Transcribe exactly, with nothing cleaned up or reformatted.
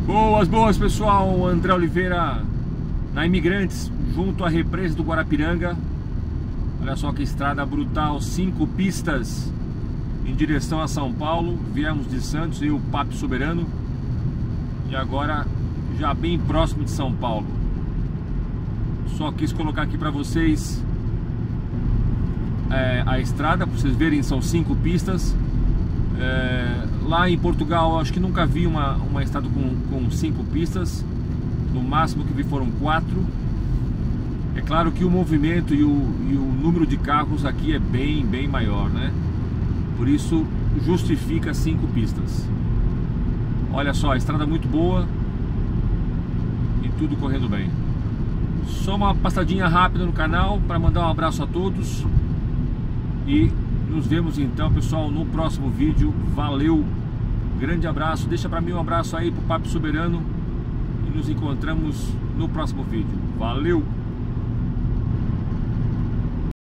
Boas, boas pessoal, André Oliveira na Imigrantes, junto à represa do Guarapiranga. Olha só que estrada brutal, cinco pistas em direção a São Paulo. Viemos de Santos e o Papo Soberano, e agora já bem próximo de São Paulo. Só quis colocar aqui para vocês é, a estrada, para vocês verem, são cinco pistas. É, lá em Portugal, acho que nunca vi uma, uma estrada com, com cinco pistas. No máximo que vi foram quatro. É claro que o movimento e o, e o número de carros aqui é bem, bem maior, né? Por isso justifica cinco pistas. Olha só, a estrada muito boa e tudo correndo bem. Só uma passadinha rápida no canal para mandar um abraço a todos. E nos vemos então, pessoal, no próximo vídeo. Valeu, grande abraço. Deixa para mim um abraço aí pro Papo Soberano e nos encontramos no próximo vídeo. Valeu!